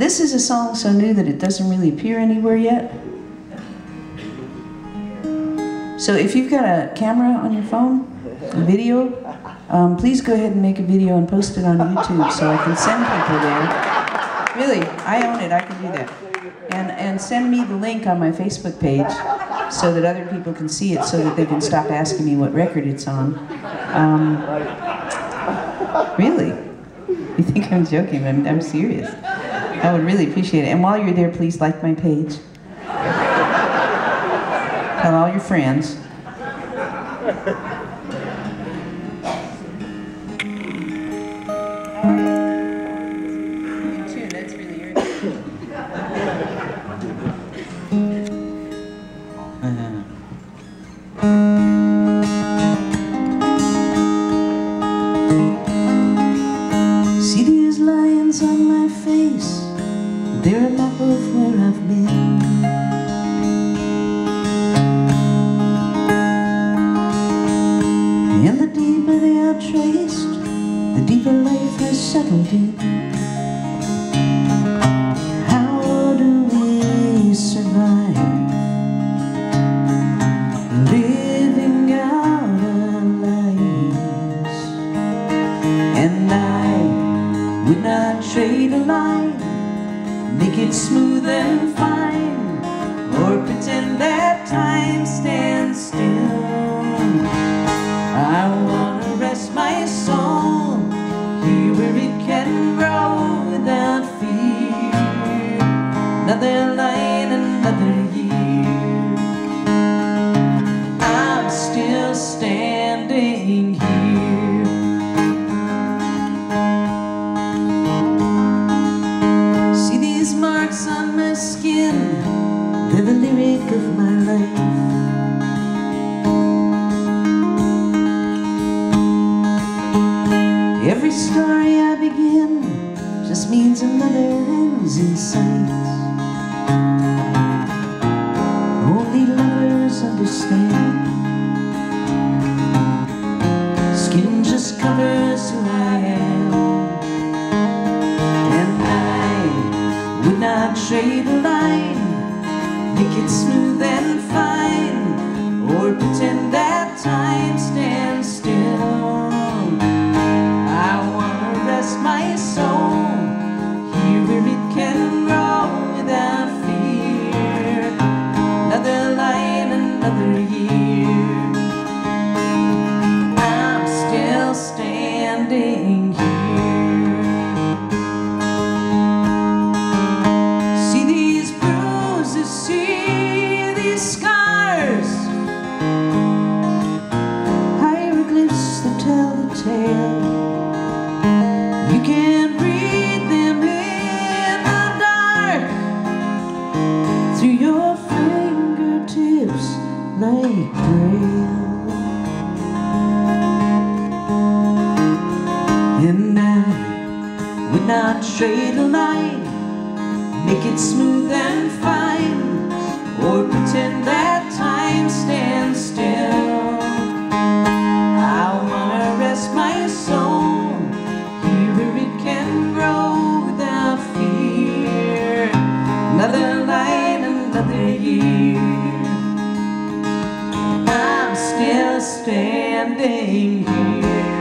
This is a song so new that it doesn't really appear anywhere yet. So if you've got a camera on your phone, a video, please go ahead and make a video and post it on YouTube so I can send people there. Really, I own it, I can do that. And send me the link on my Facebook page so that other people can see it, so that they can stop asking me what record it's on. Really? You think I'm joking? I'm serious. I would really appreciate it. And while you're there, please like my page. Tell all your friends. That's really irritating. See these lines on my face, they're a map of where I've been. And the deeper they are traced, the deeper life has settled in. How do we survive living out our lives? And I would not trade a line, make it smooth and fine, or pretend that time stands still. I wanna rest my soul here where it can grow without fear. Another line, another year, I'm still standing here. See these marks on my skin, they're the lyric of my life. Every story I begin just means another ends in sight. Only lovers understand. Skin just covers who I am. And I would not trade a line, make it smooth and fine, or pretend that time stands still. My soul here where it can grow without fear. Another line, another year, I'm still standing here. See these bruises, see these scars, hieroglyphs that tell the tale. You can read them in the dark, through your fingertips like braille. And I would not trade a line, make it smooth and fine, or pretend that time stands still. I wanna rest my soul where it can grow without fear. Another line, another year, I'm still standing here.